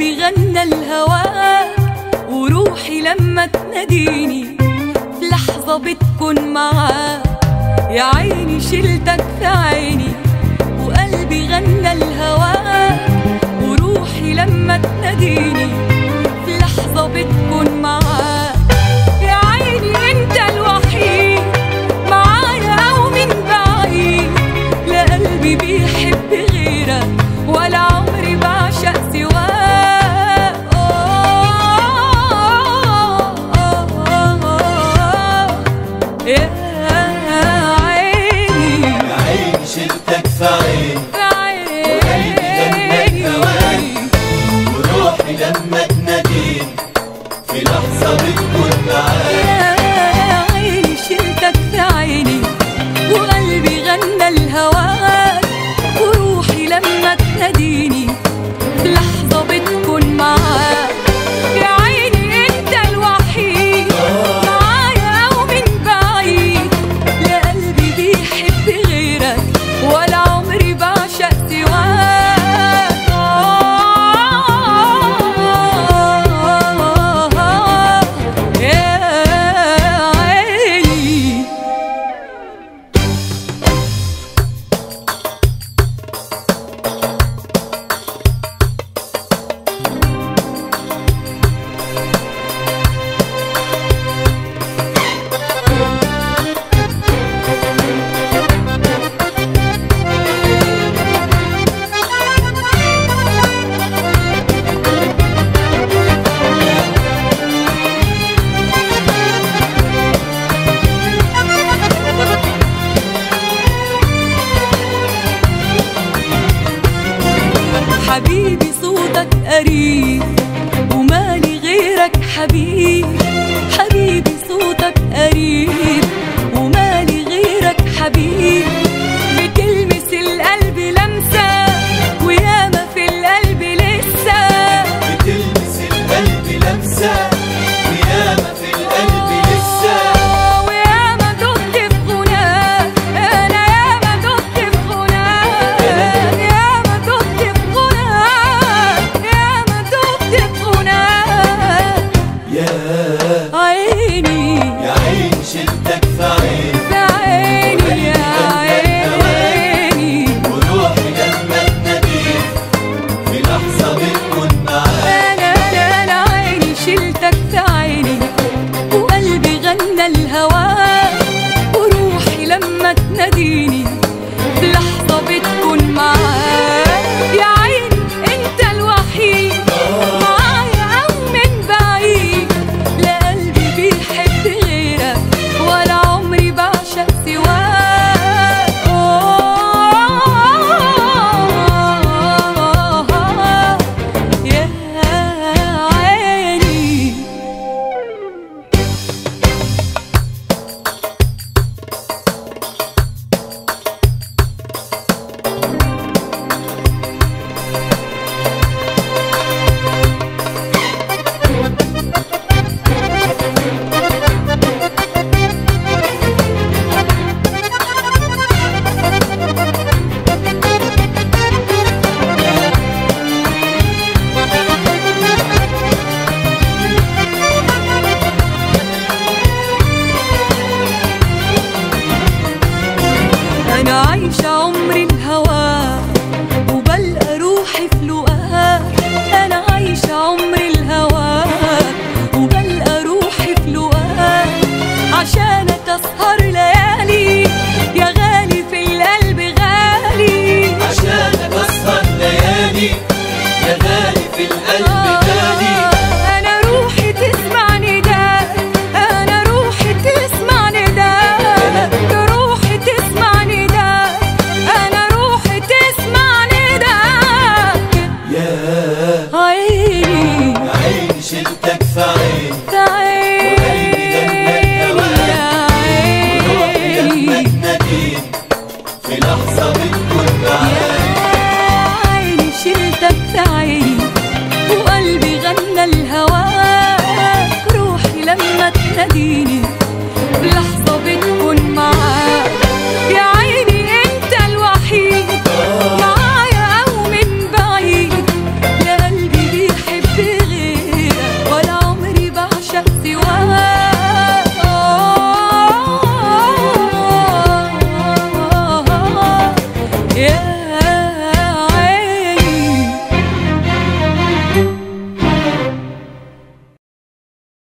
وقلبي غنى لهواك، وروحي لما تناديني في لحظة بتكون معاك. يا عيني شلتك في عيني وقلبي غنى لهواك، وروحي لما تناديني في لحظة بتكون معاك. يا عيني انت الوحيد معايا او من بعيد، لا قلبي بيحب غيرك ولا عمري بعشق سواك. يا عيني شلتك في عيني وقلبي غنى لهواك، وروحي لما تناديني في لحظة بتكون معاك. يا عيني شلتك في عيني وقلبي غنى لهواك، وروحي لما تناديني في لحظة بتكون معاك. يا عيني انت الوحيد معايا او من بعيد، لا قلبي بيحب غيرك ولا عمري بعشق سواك. يا عيني حبيبي صوتك قريب ومالي غيرك حبيبي،